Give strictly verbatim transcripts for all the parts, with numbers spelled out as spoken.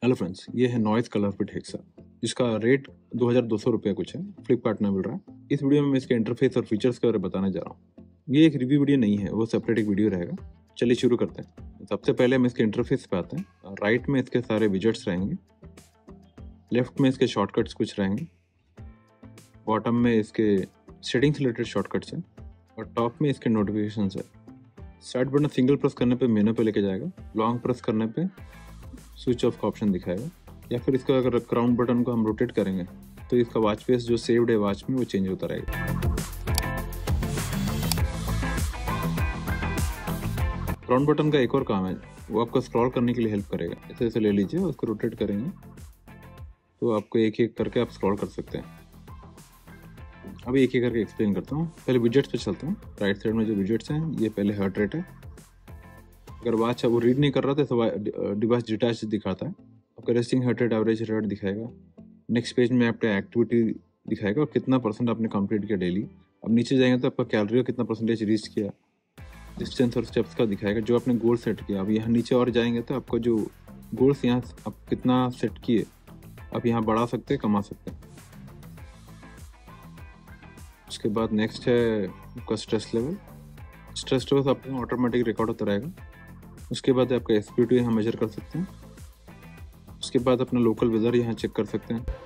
Hello friends, ये है noise colour fit hexa जिसका रेट दो हज़ार दो सौ रुपये कुछ है, फ्लिपकार्ट में मिल रहा है। इस वीडियो में मैं इसके इंटरफेस और फीचर्स के बारे में बताने जा रहा हूँ। ये एक रिव्यू वीडियो नहीं है, वो सेपरेट एक वीडियो रहेगा। चलिए शुरू करते हैं। सबसे पहले हम इसके इंटरफेस पे आते हैं। राइट में इसके सारे विजेट्स रहेंगे, लेफ्ट में इसके शॉर्टकट्स कुछ रहेंगे, बॉटम में इसके सेटिंग्स रिलेटेड शॉर्टकट्स हैं और टॉप में इसके नोटिफिकेशंस है। स्टार्ट बटन सिंगल प्रेस करने पे मेनू पे लेके जाएगा, लॉन्ग प्रेस करने पे स्विच ऑफ का ऑप्शन दिखाएगा, या फिर इसका अगर क्राउन बटन को हम रोटेट करेंगे तो इसका वॉच फेस जो सेव्ड है वॉच में वो चेंज होता रहेगा। क्राउन बटन का एक और काम है, वो आपको स्क्रॉल करने के लिए हेल्प करेगा। ऐसे ऐसे ले लीजिए, उसको रोटेट करेंगे तो आपको एक एक करके आप स्क्रॉल कर सकते हैं। अभी एक एक करके एक्सप्लेन करता हूँ। पहले विजेट्स पे चलता हूँ। राइट साइड में जो विजेट्स हैं, ये पहले हार्ट रेट है। अगर वॉच वो रीड नहीं कर रहा तो डिवाइस डिटैच दिखाता है। आपका resting heart rate, average rate दिखाएगा। नेक्स्ट पेज में आपका एक्टिविटी दिखाएगा और कितना परसेंट आपने कंप्लीट किया डेली। अब नीचे जाएंगे तो आपका कैलोरी का कितना परसेंटेज रीच किया, डिस्टेंस और स्टेप्स का दिखाएगा जो आपने गोल सेट किया। अब यहाँ नीचे और जाएंगे तो आपका जो गोल्स यहाँ आप कितना सेट किए आप यहाँ बढ़ा सकते हैं, कमा सकते हैं। उसके बाद नेक्स्ट है आपका स्ट्रेस लेवल। स्ट्रेस लेवल आपका ऑटोमेटिक रिकॉर्ड होता रहेगा। उसके बाद आपका एस पी टू यहाँ मेजर कर सकते हैं। उसके बाद अपना लोकल वेदर यहाँ चेक कर सकते हैं।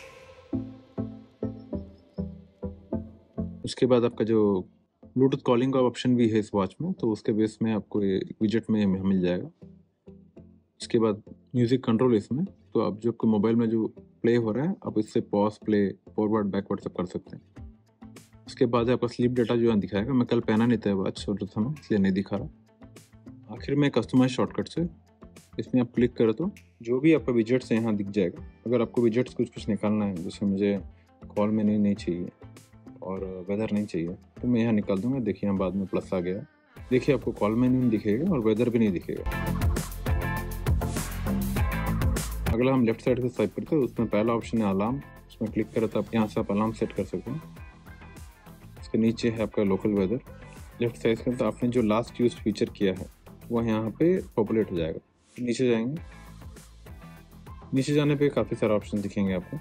उसके बाद आपका जो ब्लूटूथ कॉलिंग का ऑप्शन भी है इस वॉच में, तो उसके बेस में आपको ये विजेट में मिल जाएगा। उसके बाद म्यूजिक कंट्रोल इसमें, तो आप जो आपके मोबाइल में जो प्ले हो रहा है आप इससे पॉज, प्ले, फॉरवर्ड, बैकवर्ड सब कर सकते हैं। उसके बाद आपका स्लीप डाटा जो यहाँ दिखाएगा। मैं कल पहना नहीं था वॉच छोटा था मैं, इसलिए नहीं दिखा रहा। आखिर में कस्टमाइज शॉर्टकट्स है, इसमें आप क्लिक करो तो जो भी आपका विजेट्स है यहाँ दिख जाएगा। अगर आपको विजेट्स कुछ कुछ निकालना है, जैसे मुझे कॉल में नहीं, नहीं चाहिए और वेदर नहीं चाहिए, तो मैं यहाँ निकाल दूंगा। देखिए यहाँ बाद में प्लस आ गया। देखिए आपको कॉल में नहीं दिखेगा और वेदर भी नहीं दिखेगा। अगला हम लेफ्ट साइड से स्वाइप करते हैं, उसमें पहला ऑप्शन है अलार्म। उसमें क्लिक करो तो आप यहाँ से आप अलार्म सेट कर सकते हैं। उसके नीचे है आपका लोकल वेदर। लेफ्ट साइड का तो आपने जो लास्ट यूज फीचर किया है वह यहाँ पे पॉपुलेट हो जाएगा। नीचे जाएंगे, नीचे जाने पे काफ़ी सारे ऑप्शन दिखेंगे आपको।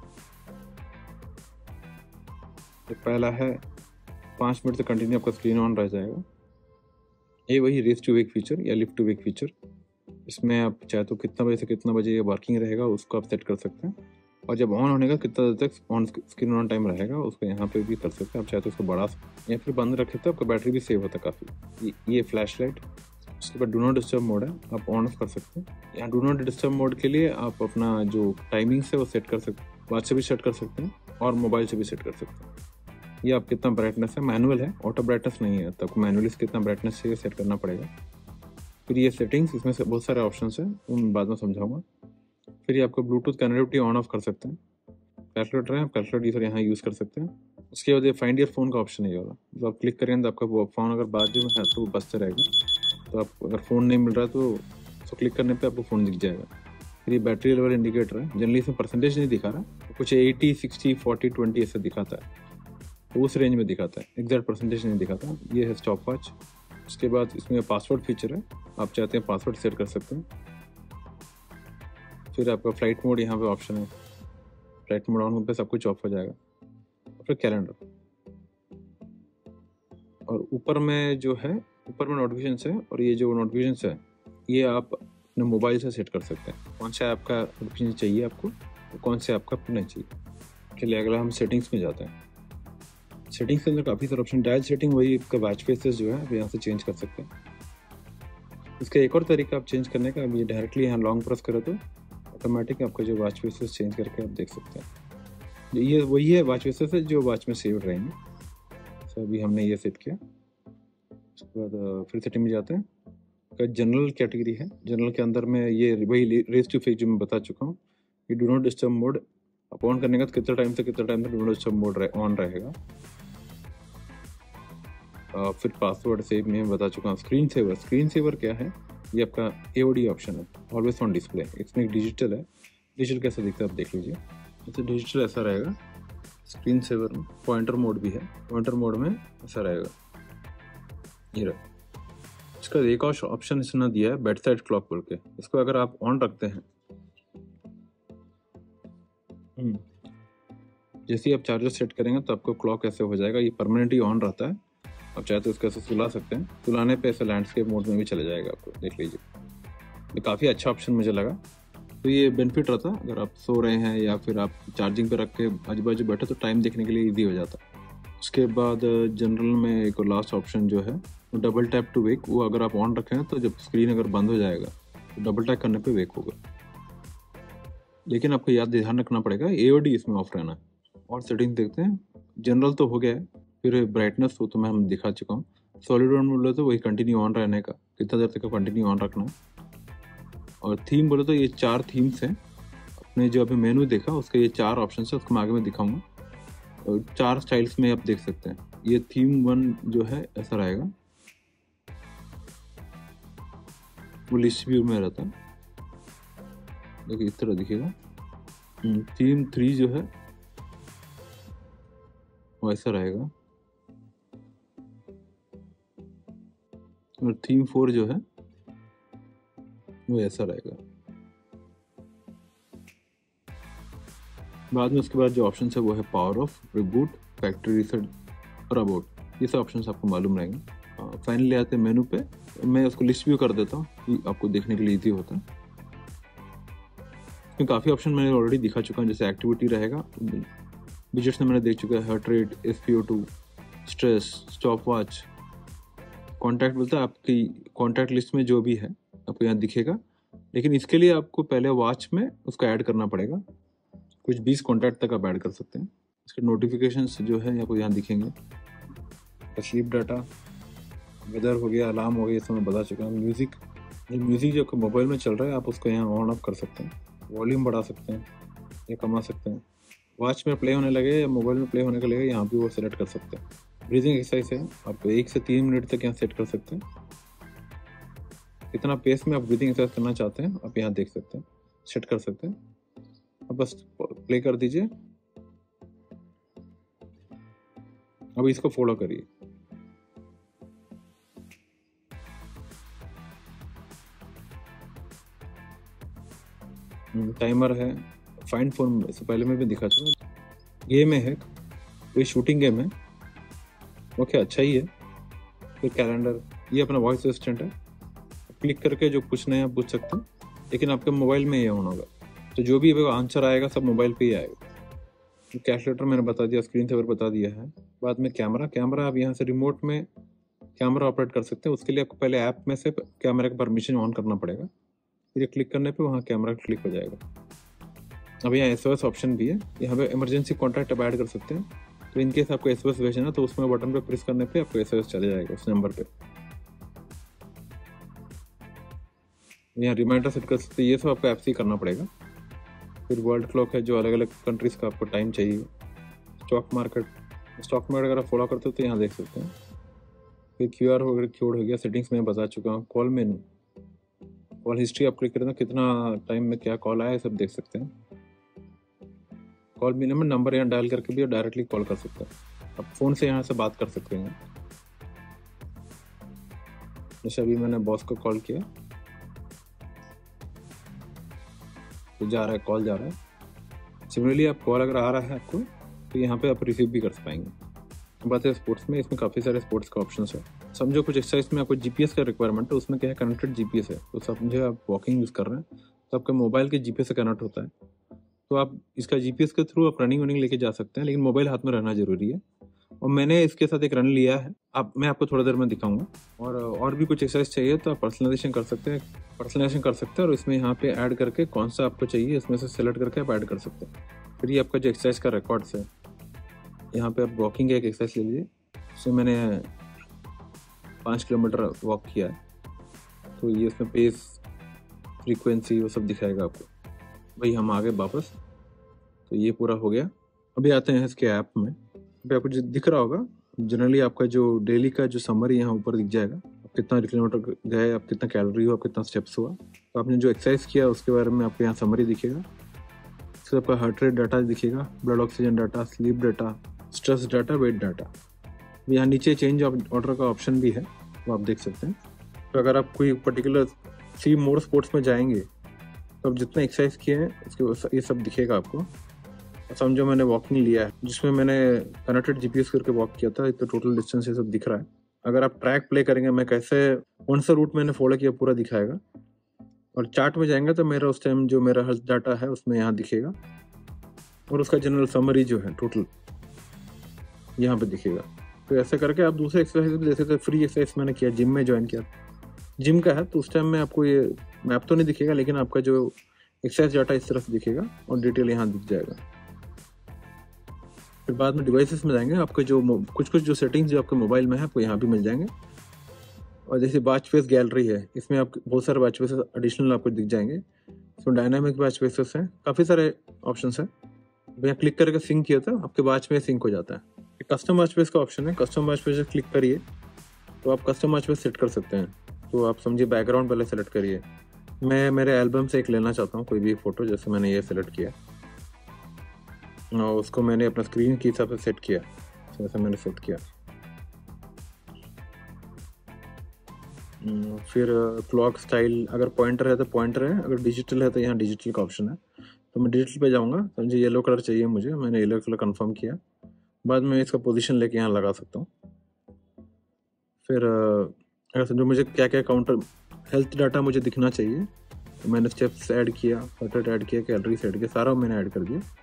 तो पहला है पाँच मिनट से कंटिन्यू आपका स्क्रीन ऑन रह जाएगा। ये वही रेस टू वेक फीचर या लिफ्ट टू वेक फीचर। इसमें आप चाहे तो कितना बजे से कितना बजे ये वर्किंग रहेगा उसको आप सेट कर सकते हैं, और जब ऑन होने का कितना देर तक ऑन स्क्रीन ऑन टाइम रहेगा उसको यहाँ पे भी कर सकते हैं। आप चाहे तो उसको बढ़ा सकते हैं या फिर बंद रखे तो आपका बैटरी भी सेव होता है काफ़ी। ये, ये फ्लैश लाइट। उसके बाद डू नॉट डिस्टर्ब मोड है, आप ऑन ऑफ कर सकते हैं। यहाँ डू नॉट डिस्टर्ब मोड के लिए आप अपना जो टाइमिंग है वो सेट कर सकते हैं। वॉच से भी सेट कर सकते हैं और मोबाइल से भी सेट कर सकते हैं। ये आप कितना ब्राइटनेस है, मैनुअल है, ऑटो ब्राइटनेस नहीं है, तो आपको मैनुअली कितना ब्राइटनेस चाहिए सेट करना पड़ेगा। फिर ये सेटिंग्स, इसमें से बहुत सारे ऑप्शन हैं, उन बाद में समझाऊंगा। फिर ये आपको ब्लूटूथ कनेक्टिविटी ऑन ऑफ कर सकते हैं। कैलकुलेटर है, आप कैलकुलेटर यूजर यहाँ यूज़ कर सकते हैं। उसके बाद ये फाइंड योर फोन का ऑप्शन है वाला, जब आप क्लिक करेंगे तो आपका फ़ोन अगर बाजू में है तो वो बजता रहेगा। तो आप अगर फ़ोन नहीं मिल रहा है तो उसको क्लिक करने पे आपको फ़ोन दिख जाएगा। फिर ये बैटरी लेवल इंडिकेटर है। जनरली इसमें परसेंटेज नहीं दिखा रहा, तो कुछ एटी, सिक्सटी, फोर्टी, ट्वेंटी ऐसा दिखाता है, तो उस रेंज में दिखाता है, एग्जैक्ट परसेंटेज नहीं दिखाता। ये है स्टॉप वॉच। उसके बाद इसमें पासवर्ड फीचर है, आप चाहते हैं पासवर्ड सेट कर सकते हैं। फिर आपका फ्लाइट मोड यहाँ पे ऑप्शन है, फ्लाइट मोड ऑन पे सब कुछ ऑफ हो जाएगा। फिर कैलेंडर, और ऊपर में जो है, ऊपर में नोटिफिकेशंस है, और ये जो नोटिफिकेशंस है ये आप अपने मोबाइल से सेट कर सकते हैं। कौन सा ऐप का नोटिफिकेशन चाहिए आपको और कौन से ऐप का नहीं चाहिए। चलिए अगला हम सेटिंग्स में जाते हैं। सेटिंग्स के अंदर काफ़ी सारे ऑप्शन। डायल सेटिंग वही आपका वॉच फेसेस जो है आप यहाँ से चेंज कर सकते हैं। इसका एक और तरीका आप चेंज करने का, ये डायरेक्टली यहाँ लॉन्ग प्रेस करो तो ऑटोमेटिक आपका जो वॉच फेसेस चेंज करके आप देख सकते हैं। ये वही है वॉच फेसेस है जो वॉच में सेव रहेंगे। तो अभी हमने ये सेट किया। उसके बाद फिर सेटिंग में जाते हैं। जनरल कैटेगरी है, जनरल के अंदर में ये वही रेस टू फेक जो मैं बता चुका हूँ। ये डू नॉट डिस्टर्ब मोड आप ऑन करने का तो कितना टाइम से कितना टाइम तक do not disturb mode on रहेगा। Uh, फिर पासवर्ड सेव में बता चुका हूँ। स्क्रीन सेवर, स्क्रीन सेवर क्या है, ये आपका ए ओ डी ऑप्शन है, ऑलवेज ऑन डिस्प्ले। इसमें एक डिजिटल है, डिजिटल कैसा दिखता है आप देख लीजिए। तो डिजिटल ऐसा रहेगा। स्क्रीन सेवर में पॉइंटर मोड भी है, पॉइंटर मोड में ऐसा रहेगा। ये रहा। इसका एक और ऑप्शन इसने दिया है बेड साइड क्लॉक बोल के। इसको अगर आप ऑन रखते हैं हम्म, जैसे ही आप चार्जर सेट करेंगे तो आपको क्लॉक ऐसे हो जाएगा, ये परमानेंटली ऑन रहता है। आप चाहे तो इसको ऐसे सुला सकते हैं, सुलाने पे ऐसे लैंडस्केप मोड में भी चले जाएगा आपको, देख लीजिए। ये काफ़ी अच्छा ऑप्शन मुझे लगा, तो ये बेनिफिट रहता अगर आप सो रहे हैं या फिर आप चार्जिंग पे रख के आजू बाजू बैठे तो टाइम देखने के लिए ईजी हो जाता। उसके बाद जनरल में एक लास्ट ऑप्शन जो है वो डबल टैप टू वेक, वो अगर आप ऑन रखें तो जब स्क्रीन अगर बंद हो जाएगा तो डबल टैप करने पे वेक होगा। लेकिन आपको याद ध्यान रखना पड़ेगा एओडी इसमें ऑफ रहना है। और सेटिंग देखते हैं, जनरल तो हो गया है, फिर ब्राइटनेस वो तो मैं हम दिखा चुका हूँ। सॉलिड ऑन बोले तो वही कंटिन्यू ऑन रहने का, कितना देर तक कंटिन्यू ऑन रखना है। और थीम बोले तो ये चार थीम्स हैं, अपने जो अभी मेनू देखा उसके ये चार ऑप्शन है, उसको मैं आगे में दिखाऊंगा। और चार स्टाइल्स में आप देख सकते हैं। ये थीम वन जो है ऐसा रहेगा, वो लिस्ट व्यू में रहता है, देखिए इस तरह दिखेगा। थीम थ्री जो है वो ऐसा रहेगा, और थीम फोर जो है वो ऐसा रहेगा। बाद में उसके बाद जो ऑप्शन है वो है power off, reboot, factory reset और अबाउट, ये सब ऑप्शन आपको मालूम रहेंगे। फाइनली आते हैं मेनू पे, मैं उसको लिस्ट व्यू कर देता हूँ कि आपको देखने के लिए इजी होता है। इसमें काफ़ी ऑप्शन मैंने ऑलरेडी दिखा चुका हूँ, जैसे एक्टिविटी रहेगा, विजेट्स में मैंने देख चुका है, heart rate, S P O two, stress, stop watch, contact बोलता है आपकी कॉन्टैक्ट लिस्ट में जो भी है आपको यहाँ दिखेगा। लेकिन इसके लिए आपको पहले वॉच में उसको ऐड करना पड़ेगा, कुछ बीस कॉन्टैक्ट तक आप ऐड कर सकते हैं। इसके नोटिफिकेशंस जो है आपको यहाँ दिखेंगे, स्लीप डाटा, वेदर हो गया, अलार्म हो गया, ये सब मैं बता चुका हूँ। म्यूज़िक, जो म्यूज़िक जो मोबाइल में चल रहा है आप उसको यहाँ ऑन ऑफ कर सकते हैं, वॉल्यूम बढ़ा सकते हैं या कमा सकते हैं। वॉच में प्ले होने लगे या मोबाइल में प्ले होने के लगे, यहाँ भी वो सेलेक्ट कर सकते हैं। ब्रीदिंग एक्सरसाइज है, आप एक से तीन मिनट तक यहाँ सेट कर सकते हैं, कितना पेस में आप ब्रीदिंग एक्सरसाइज करना चाहते हैं आप यहाँ देख सकते हैं, सेट कर सकते हैं। अब बस प्ले कर दीजिए, अब इसको फॉलो करिए। टाइमर है, फाइंड फोन से पहले मैं भी दिखा चुका। गेम है, कोई शूटिंग गेम है, ओके अच्छा ही है। फिर कैलेंडर, ये अपना वॉइस असिस्टेंट है, क्लिक करके जो पूछना है आप पूछ सकते हैं, लेकिन आपके मोबाइल में ये ऑन होगा, तो जो भी आंसर आएगा सब मोबाइल पे ही आएगा। कैलकुलेटर मैंने बता दिया, स्क्रीन सेवर बता दिया है। बाद में कैमरा, कैमरा आप यहाँ से रिमोट में कैमरा ऑपरेट कर सकते हैं, उसके लिए आपको पहले ऐप में से कैमरा का परमिशन ऑन करना पड़ेगा, फिर क्लिक करने पे वहाँ कैमरा क्लिक हो जाएगा। अब यहाँ एस ओ एस ऑप्शन भी है, यहाँ पे इमरजेंसी कॉन्टैक्ट आप ऐड कर सकते हैं, तो इनकेस आपको एस ओ एस भेजना है तो उसमें बटन पे प्रेस करने पे आपको एस ओ एस चले जाएगा उस नंबर पे। यहाँ रिमाइंडर सेट कर सकते हैं, ये सब आपको ऐप से ही करना पड़ेगा। फिर वर्ल्ड क्लॉक है, जो अलग अलग कंट्रीज़ का आपको टाइम चाहिए। स्टॉक मार्केट, स्टॉक मार्केट अगर आप फॉलो करते हो तो यहाँ देख सकते हैं। फिर क्यू आर हो गया, कोड हो गया, सेटिंग्स में बता चुका हूँ। कॉल मेनू, कॉल हिस्ट्री आप क्लिक करें तो कितना टाइम में क्या कॉल आया है सब देख सकते हैं। कॉल मेनू में नंबर यहाँ डायल करके भी डायरेक्टली कॉल कर सकते हैं, आप फ़ोन से यहाँ से बात कर सकते हैं। जैसे अभी मैंने बॉस को कॉल किया तो जा रहा है, कॉल जा रहा है। सिमिलरली आप कॉल अगर आ रहा है आपको तो यहाँ पे आप रिसीव भी कर पाएंगे। बात है स्पोर्ट्स में, इसमें काफ़ी सारे स्पोर्ट्स का ऑप्शन है। समझो कुछ एक्सरसाइज में आपको जीपीएस का रिक्वायरमेंट है, उसमें क्या है कनेक्टेड जीपीएस है, तो समझो आप वॉकिंग यूज़ कर रहे हैं तो आपके मोबाइल के जीपीएस से कनेक्ट होता है, तो आप इसका जीपीएस के थ्रू आप रनिंग वनिंग लेके जा सकते हैं, लेकिन मोबाइल हाथ में रहना जरूरी है। और मैंने इसके साथ एक रन लिया है, आप मैं आपको थोड़ा देर में दिखाऊंगा। और और भी कुछ एक्सरसाइज चाहिए तो आप पर्सनलाइजेशन कर सकते हैं, पर्सनलाइजेशन कर सकते हैं और इसमें यहाँ पे ऐड करके कौन सा आपको चाहिए इसमें से सेलेक्ट करके आप ऐड कर सकते हैं। फिर ये आपका जो एक्सरसाइज का रिकॉर्ड्स है, यहाँ पे आप वॉकिंग का एक एक्सरसाइज ले लीजिए, उसमें मैंने पाँच किलोमीटर वॉक किया है, तो ये इसमें पेस, फ्रीक्वेंसी वो सब दिखाएगा आपको। भाई हम आगे वापस, तो ये पूरा हो गया। अभी आते हैं इसके ऐप में। अभी आपको जो दिख रहा होगा जनरली आपका जो डेली का जो समरी यहाँ ऊपर दिख जाएगा, आप कितना किलोमीटर गए, आप कितना कैलोरी हुआ, आप कितना स्टेप्स हुआ, तो आपने जो एक्सरसाइज किया उसके बारे में आपको यहाँ समरी दिखेगा। इसके आपका हार्ट रेट डाटा दिखेगा, blood oxygen data, sleep data, stress data, weight data. यहाँ नीचे चेंज ऑर्डर का ऑप्शन भी है, वो आप देख सकते हैं। तो अगर आप कोई पर्टिकुलर सी मोर स्पोर्ट्स में जाएंगे तो आप जितना एक्सरसाइज किए हैं उसके ये सब दिखेगा आपको। समझो मैंने वॉकिंग लिया है जिसमें मैंने कनेक्टेड जीपीएस करके वॉक किया था, तो टोटल डिस्टेंस ये सब दिख रहा है। अगर आप ट्रैक प्ले करेंगे, मैं कैसे कौन सा रूट मैंने फॉलो किया पूरा दिखाएगा। और चार्ट में जाएंगे तो मेरा उस टाइम जो मेरा हेल्थ डाटा है उसमें यहाँ दिखेगा, और उसका जनरल समरी जो है टोटल यहाँ पे दिखेगा। तो ऐसे करके आप दूसरे एक्सरसाइज भी जैसे फ्री एक्सरसाइज मैंने किया, जिम में ज्वाइन किया, जिम का है तो उस टाइम में आपको ये मैप तो नहीं दिखेगा, लेकिन आपका जो एक्सरसाइज डाटा इस तरह से दिखेगा और डिटेल यहाँ दिख जाएगा। फिर बाद में डिवाइसेस में जाएंगे, आपके जो कुछ कुछ जो सेटिंग्स जो आपके मोबाइल में है आपको यहाँ भी मिल जाएंगे। और जैसे वॉच फेस गैलरी है, इसमें आप बहुत सारे वॉच फेसेस एडिशनल आपको दिख जाएंगे। इसमें डायनामिक वॉच फेसेस हैं, काफ़ी सारे ऑप्शंस हैं। यहाँ क्लिक करके सिंक किया था, आपके वॉच में सिंक हो जाता है। कस्टम वॉच फेस का ऑप्शन है, कस्टम वॉच फेस क्लिक करिए तो आप कस्टम वॉच फेस सेट कर सकते हैं। तो आप समझिए बैकग्राउंड पहले सेलेक्ट करिए। मैं मेरे एल्बम से एक लेना चाहता हूँ कोई भी फ़ोटो, जैसे मैंने ये सेलेक्ट किया और उसको मैंने अपना स्क्रीन के हिसाब से सेट किया, जैसे मैंने सेट किया। फिर क्लॉक स्टाइल, अगर पॉइंटर है तो पॉइंटर है, अगर डिजिटल है तो यहाँ डिजिटल का ऑप्शन है। तो मैं डिजिटल पे जाऊँगा, समझिए येलो कलर चाहिए मुझे, मैंने येलो कलर कंफर्म किया। बाद में इसका पोजीशन लेके यहाँ लगा सकता हूँ। फिर अगर समझो मुझे क्या क्या काउंटर हेल्थ डाटा मुझे दिखना चाहिए, तो मैंने स्टेप्स ऐड किया, फटट ऐड किया, कैलोरीज ऐड किया, सारा मैंने ऐड कर दिया।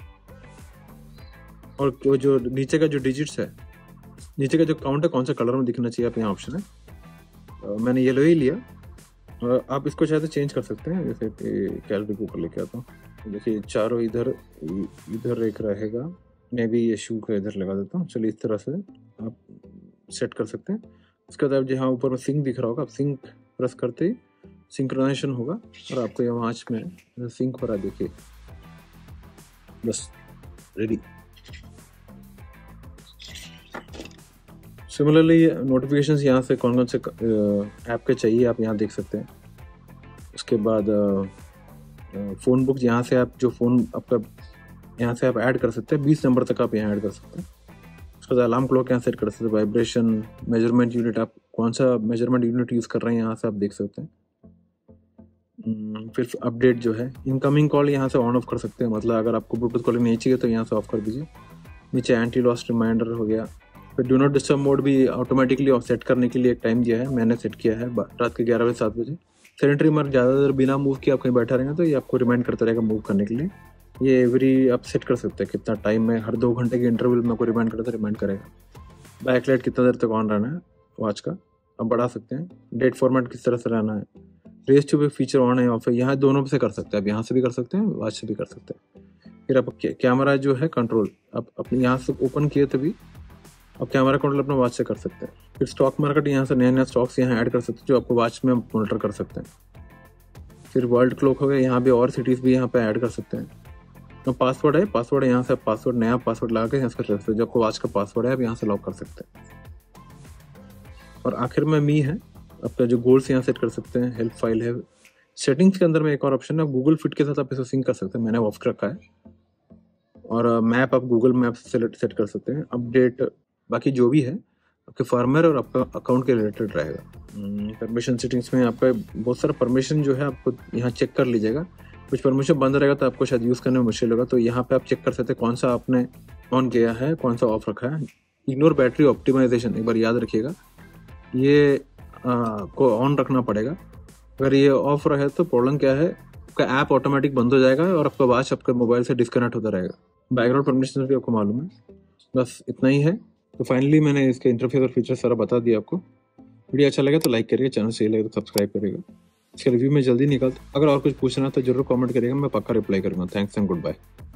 और वो जो नीचे का जो डिजिट्स है, नीचे का जो काउंट है कौन सा कलर में दिखना चाहिए, आप यहाँ ऑप्शन है, मैंने येलो ही लिया। और आप इसको चाहे तो चेंज कर सकते हैं, जैसे कैलोरी को ऊपर लेके आता हूँ। देखिए चारों इधर इधर एक रहेगा, मैं भी ये शू का इधर लगा देता हूँ। चलिए इस तरह से आप सेट कर सकते हैं। उसके बाद आप जहाँ ऊपर में सिंक दिख रहा होगा, आप सिंक प्रेस करते ही सिंक्रोनाइजेशन होगा और आपको यहाँ वॉच में सिंक हो रहा है, देखिए बस रेडी। सिमिलरली नोटिफिकेशंस यहाँ से कौन कौन से ऐप के चाहिए आप यहाँ देख सकते हैं। उसके बाद फ़ोन बुक, यहाँ से आप जो फ़ोन आपका यहाँ से आप ऐड कर सकते हैं, बीस नंबर तक आप यहाँ ऐड कर सकते हैं। उसके बाद अलार्म क्लॉक यहाँ सेट कर सकते हैं, वाइब्रेशन, मेजरमेंट यूनिट, आप कौन सा मेजरमेंट यूनिट यूज़ कर रहे हैं यहाँ से आप देख सकते हैं। फिर अपडेट जो है, इनकमिंग कॉल यहाँ से ऑन ऑफ कर सकते हैं, मतलब अगर आपको ब्लूटूथ कॉलिंग नहीं चाहिए तो यहाँ से ऑफ कर दीजिए। नीचे एंटी लॉस रिमाइंडर हो गया। फिर डू नॉट डिस्टर्ब मोड भी ऑटोमेटिकली ऑफ सेट करने के लिए एक टाइम दिया है, मैंने सेट किया है रात के ग्यारह बजे सात बजे। सेनेटरी मार्क ज़्यादा देर बिना मूव किए आप कहीं बैठा रहेंगे तो ये आपको रिमाइंड करता रहेगा मूव करने के लिए। ये एवरी आप सेट कर सकते हैं कितना टाइम में, हर दो घंटे के इंटरवल में आपको रिमाइंड करता रिमाइंड करेगा। बैक लाइट कितना देर तक ऑन रहना है वॉच का आप बढ़ा सकते हैं। डेट फॉर्मेट किस तरह से रहना है, raise to wake feature on है ऑफ है, यहाँ दोनों से कर सकते हैं, आप यहाँ से भी कर सकते हैं, वॉच से भी कर सकते हैं। फिर आप कैमरा जो है कंट्रोल आप अपने यहाँ से ओपन किए तभी आप कैमरा कंट्रोल अपने वॉच से कर सकते हैं। फिर स्टॉक मार्केट, यहाँ से नए नए स्टॉक्स यहाँ ऐड कर सकते हैं जो आपको वॉच में मॉनिटर कर सकते हैं। फिर वर्ल्ड क्लॉक हो गया, यहाँ भी और सिटीज़ भी यहाँ पे ऐड कर सकते हैं। तो पासवर्ड है, पासवर्ड यहाँ से आप पासवर्ड नया पासवर्ड लगा के यहाँ से कर सकते हैं, जो आपको वॉच का पासवर्ड है आप यहाँ से लॉक कर सकते हैं। और आखिर में मी है, आपका जो गोल्स यहाँ सेट कर सकते हैं, हेल्प फाइल है। सेटिंग्स के अंदर में एक और ऑप्शन है, गूगल फिट के साथ आप इसे सिंक कर सकते हैं, मैंने ऑफ रखा है। और मैप आप गूगल मैप से सेट कर सकते हैं। अपडेट बाकी जो भी है आपके फार्मर और आपका अकाउंट के रिलेटेड रहेगा। परमिशन सेटिंग्स में आपका बहुत सारा परमिशन जो है आपको यहाँ चेक कर लीजिएगा, कुछ परमिशन बंद रहेगा तो आपको शायद यूज़ करने में मुश्किल होगा, तो यहाँ पे आप चेक कर सकते हैं कौन सा आपने ऑन किया है, कौन सा ऑफ रखा है। इग्नोर बैटरी ऑप्टिमाइजेशन एक बार याद रखिएगा, ये आ, को ऑन रखना पड़ेगा। अगर ये ऑफ रहे तो प्रॉब्लम क्या है, आपका ऐप ऑटोमेटिक बंद हो जाएगा और आपका वॉच आपके मोबाइल से डिस्कनेक्ट होता रहेगा। बैकग्राउंड परमिशन भी आपको मालूम है, बस इतना ही है। तो फाइनली मैंने इसके इंटरफेस और फीचर सारा बता दिया आपको। वीडियो अच्छा लगे तो लाइक करिएगा, चैनल सही लगे तो सब्सक्राइब करिएगा। इसके रिव्यू में जल्दी निकलता, अगर और कुछ पूछना तो जरूर कमेंट करिएगा, मैं पक्का रिप्लाई करूँगा। Thanks and good bye.